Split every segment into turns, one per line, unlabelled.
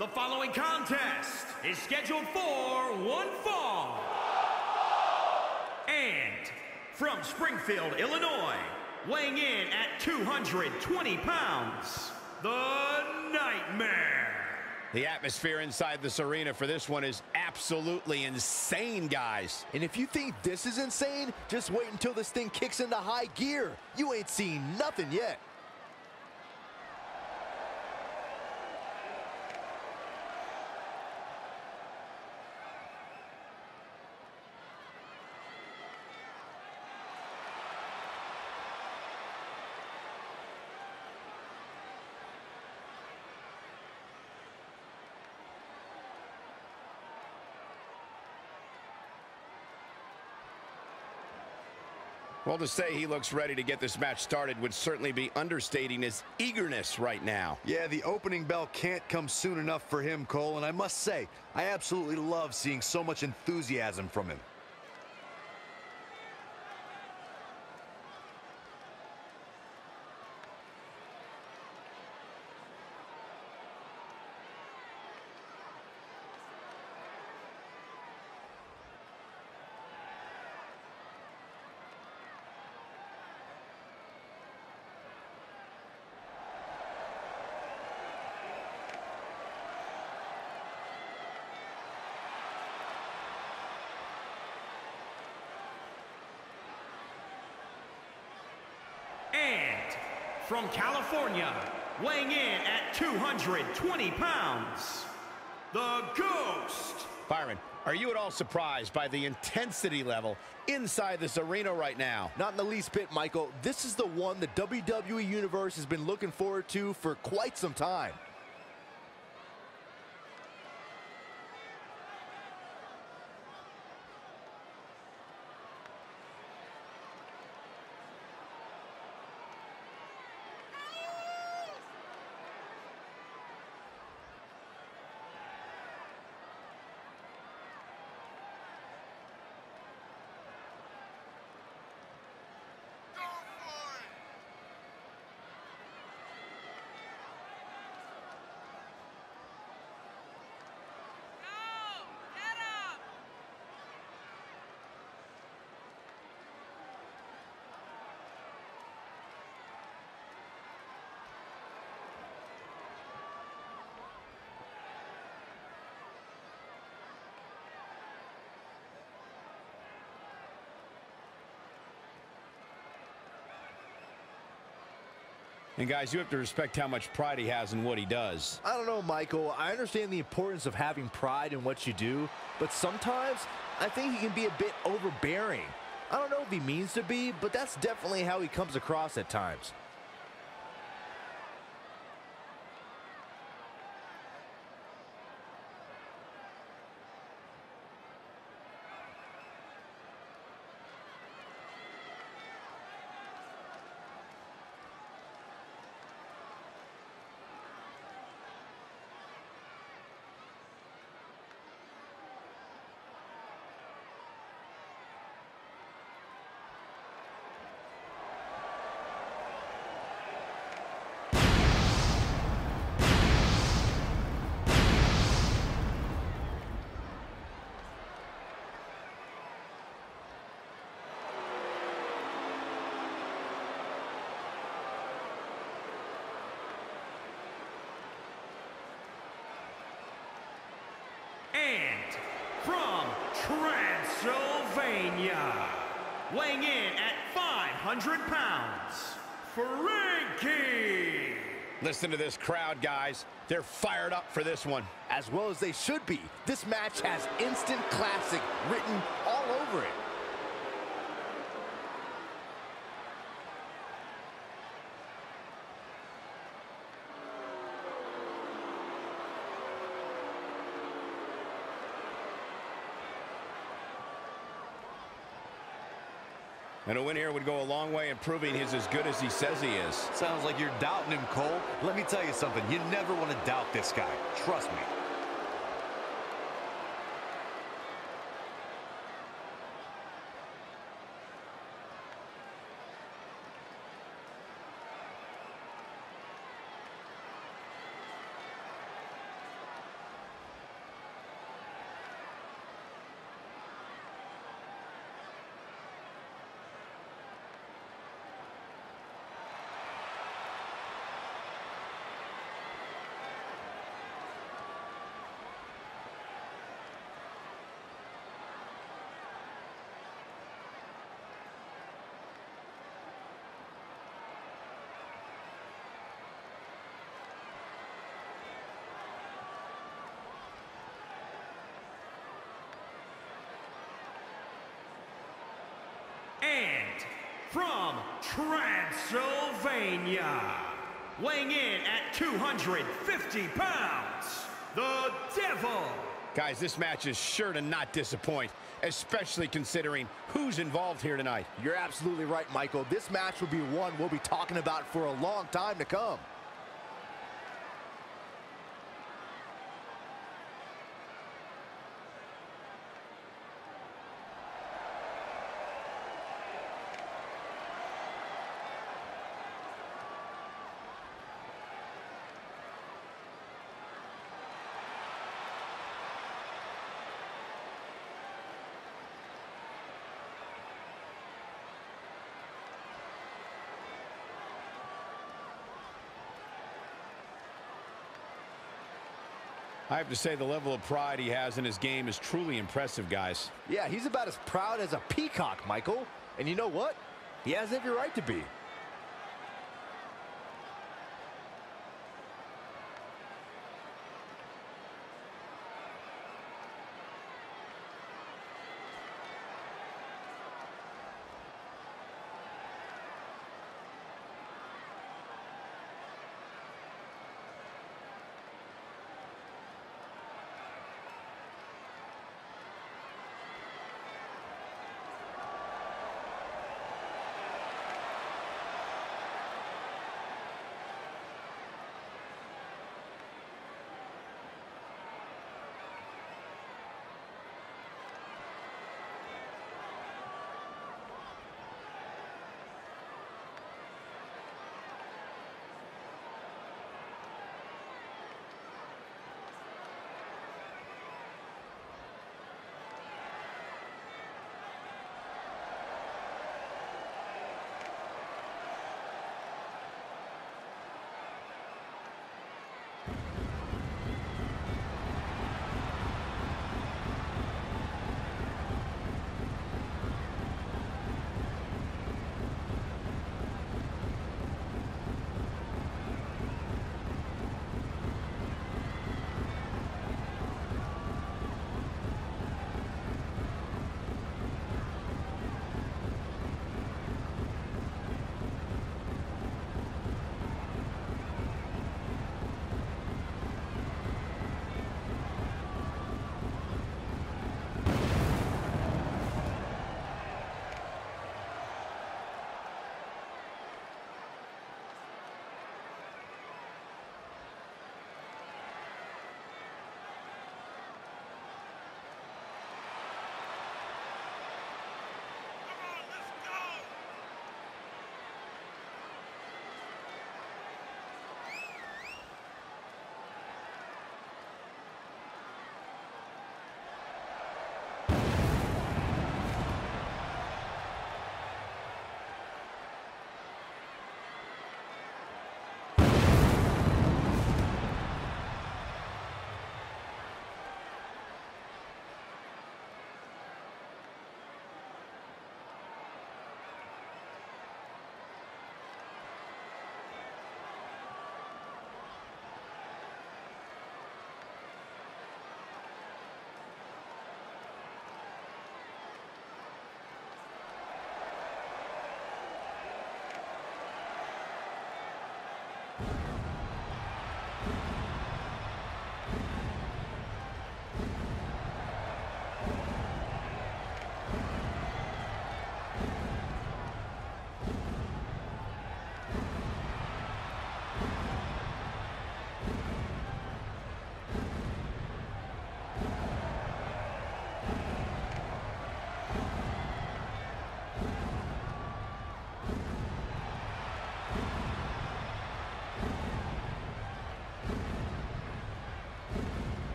The following contest is scheduled for one fall. And from Springfield, Illinois, weighing in at 220 pounds, the Nightmare.
The atmosphere inside this arena for this one is absolutely insane, guys.
And if you think this is insane, just wait until this thing kicks into high gear. You ain't seen nothing yet.
Well, to say he looks ready to get this match started would certainly be understating his eagerness right now.
Yeah, the opening bell can't come soon enough for him, Cole, and I must say, I absolutely love seeing so much enthusiasm from him.
And from California, weighing in at 220 pounds, the Ghost.
Byron, are you at all surprised by the intensity level inside this arena right now?
Not in the least bit, Michael. This is the one the WWE Universe has been looking forward to for quite some time.
And guys, you have to respect how much pride he has in what he does.
I don't know, Michael. I understand the importance of having pride in what you do, but sometimes I think he can be a bit overbearing. I don't know if he means to be, but that's definitely how he comes across at times.
And from Transylvania, weighing in at 500 pounds, Frankie.
Listen to this crowd, guys. They're fired up for this one.
As well as they should be. This match has instant classic written all over it.
And a win here would go a long way in proving he's as good as he says he is.
Sounds like you're doubting him, Cole. Let me tell you something. You never want to doubt this guy. Trust me.
from Transylvania, weighing in at 250 pounds, the Devil.
Guys, this match is sure to not disappoint, especially considering who's involved here tonight.
You're absolutely right, Michael. This match will be one we'll be talking about for a long time to come.
I have to say the level of pride he has in his game is truly impressive, guys.
Yeah, he's about as proud as a peacock, Michael. And you know what? He has every right to be.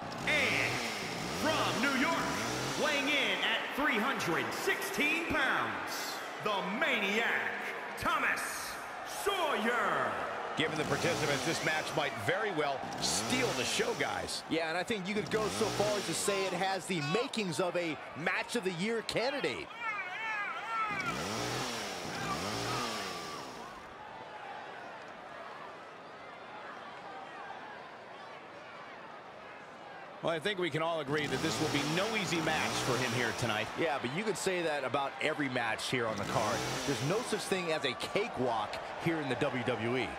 And from New York, weighing in at 316 pounds, the Maniac, Thomas Sawyer.
Given the participants, this match might very well steal the show, guys.
Yeah, and I think you could go so far as to say it has the makings of a Match of the Year candidate.
Well, I think we can all agree that this will be no easy match for him here tonight.
Yeah, but you could say that about every match here on the card. There's no such thing as a cakewalk here in the WWE.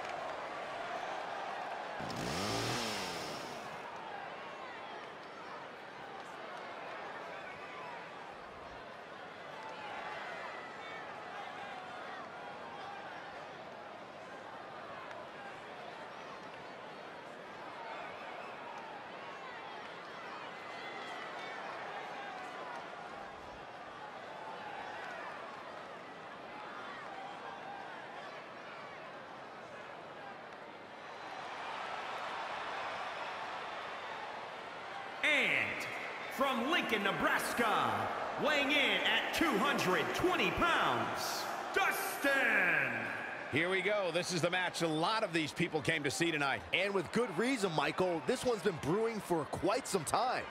And from Lincoln, Nebraska, weighing in at 220 pounds, Dustin.
Here we go. This is the match a lot of these people came to see tonight.
And with good reason, Michael. This one's been brewing for quite some time.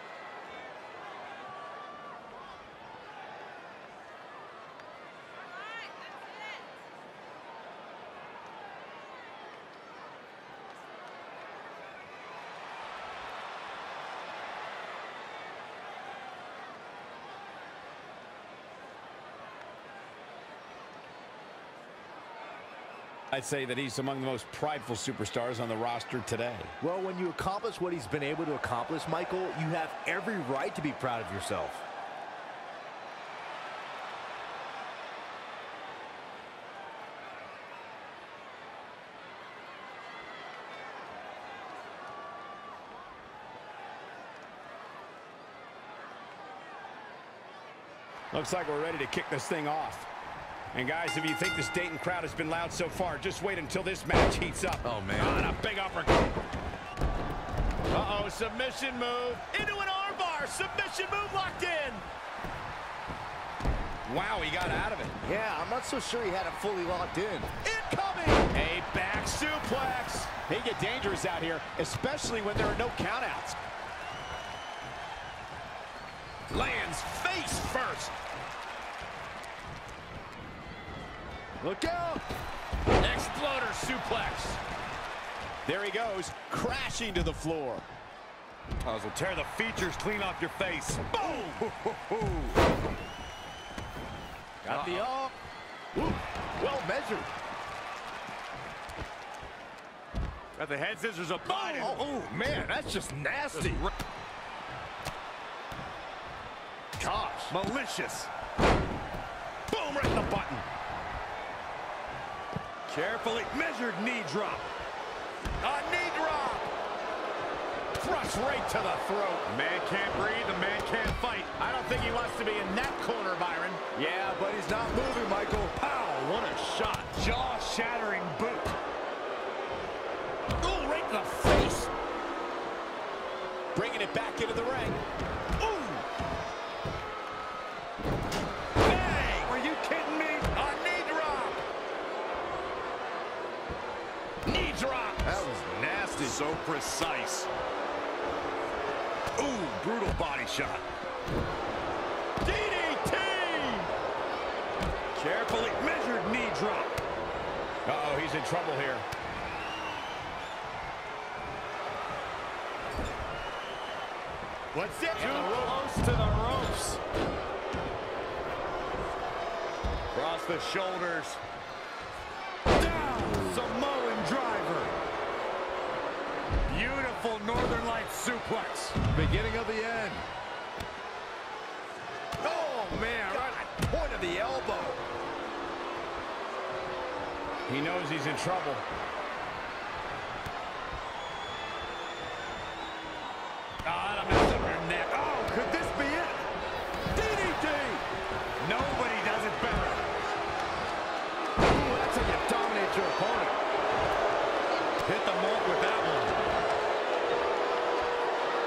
I'd say that he's among the most prideful superstars on the roster today.
Well, when you accomplish what he's been able to accomplish, Michael, you have every right to be proud of yourself.
Looks like we're ready to kick this thing off. And guys, if you think this Dayton crowd has been loud so far, just wait until this match heats up.
Oh, man.
On a big uppercut. Uh-oh, submission move. Into an armbar. Submission move locked in. Wow, he got out of it.
Yeah, I'm not so sure he had it fully locked in.
Incoming. A back suplex. They get dangerous out here, especially when there are no countouts. Lands face first.
Look out!
Exploder suplex. There he goes, crashing to the floor.
This will tear the features clean off your face.
Boom!
Got the up. Well measured.
Got the head scissors applied.
Oh, man, that's just nasty.
Gosh, malicious. Boom, right in the button. Carefully measured knee drop.
A knee drop. Thrust right to the throat.
Man can't breathe, the man can't fight.
I don't think he wants to be in that corner, Byron.
Yeah, but he's not moving, Michael.
Pow, what a shot. Jaw-shattering boot.
Ooh, right in the face. Bringing it back into the ring.
Ooh. Hey, are you kidding me?
A knee drop. Knee drop.
That was nasty.
So precise. Ooh, brutal body shot.
DDT.
Carefully measured knee drop.
Uh-oh, he's in trouble here.
What's it?
Too close to the ropes.
Across the shoulders. Down, Samoan driver. Beautiful Northern Lights suplex.
Beginning of the end.
Oh, man, right at the point of the elbow. He knows he's in trouble.
Ah, that messed up her neck. Oh, could this be it? DDT! Nobody does it better.
Ooh, that's how you dominate your opponent.
Hit the mark with that one.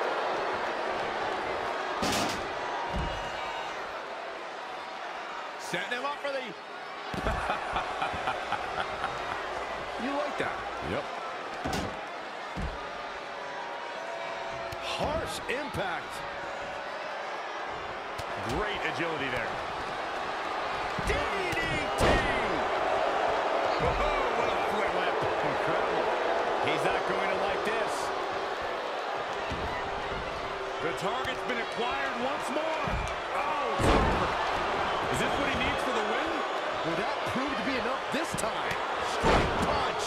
Harsh impact.
Great agility there.
DDT! Oh, what a flip lip. Incredible. He's not going to like this.
The target's been acquired once more. Oh, it's over. Is this what he needs for the win?
Will that prove to be enough this time? Straight punch.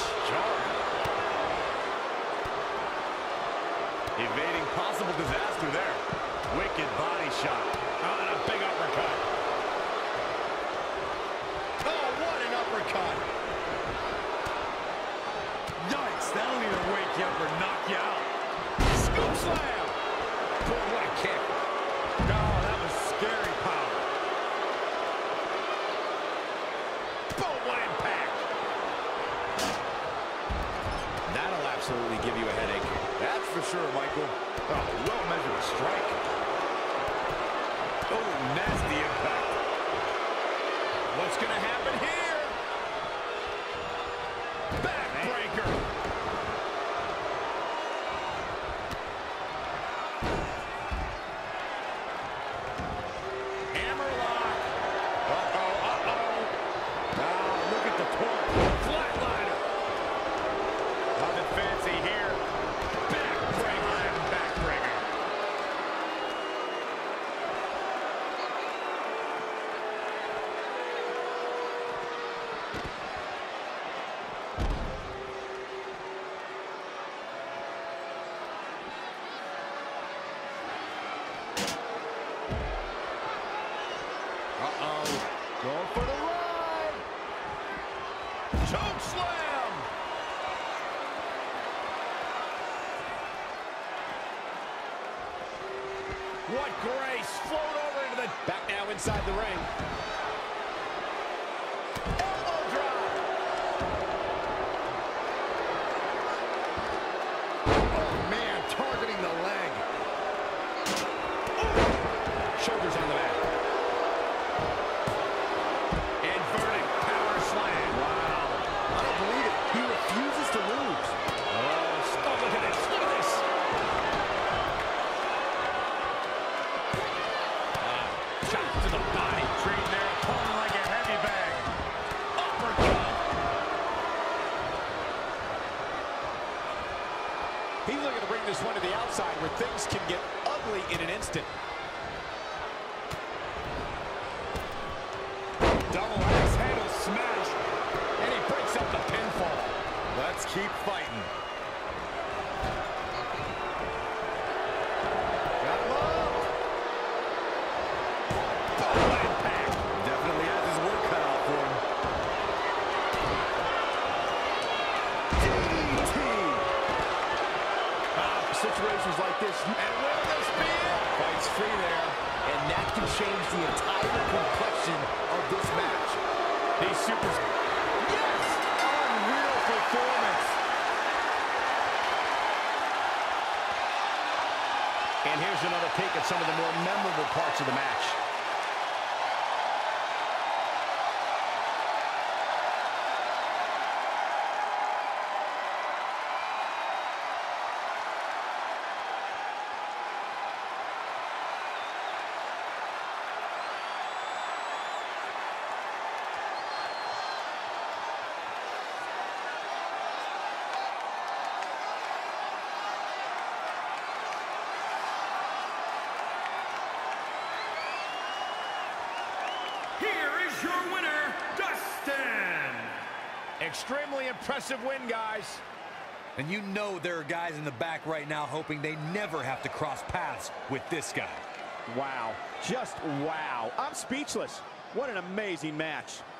Evading possible disaster there. Wicked body shot.
Oh, and a big uppercut.
Oh, what an uppercut.
Yikes, that'll either wake you up or knock you out.
Scoop slam. Boy, what a kick.
Oh, that was scary power.
Boom, what impact. That'll absolutely give you a headache.
That's for sure, Michael.
Oh, well-measured strike. Oh, nasty impact.
What's going to happen here? Backbreaker. Hammerlock.
Uh-oh, uh-oh. Ah, look at the torque.
Flatliner.
Nothing fancy here.
Backbreaker.
Going for the ride.
Choke slam. What grace. Float over into the... Back now inside the ring. Elbow drop.
Oh, man, targeting the leg.
Shoulders on the mat. Inverted power slam. Wow.
I don't believe it. He refuses to lose.
Oh, look at this. Look at this. Shot to the body.
Treating their opponent like a heavy bag.
Uppercut.
He's looking to bring this one to the outside where things can get ugly in an instant.
Double axe handle smash.
And he breaks up the pinfall.
Let's keep fighting.
Got him up.
What impact.
Definitely has his work cut out for him.
DDT. Situations like this,
And will this be it?
fight's free there, and that can change the entire complexion of this match.
These supers...
Yes! Unreal performance.
And here's another peek at some of the more memorable parts of the match.
Here is your winner, Dustin.
Extremely impressive win, guys.
And you know there are guys in the back right now hoping they never have to cross paths with this guy.
Wow. Just wow. I'm speechless. What an amazing match.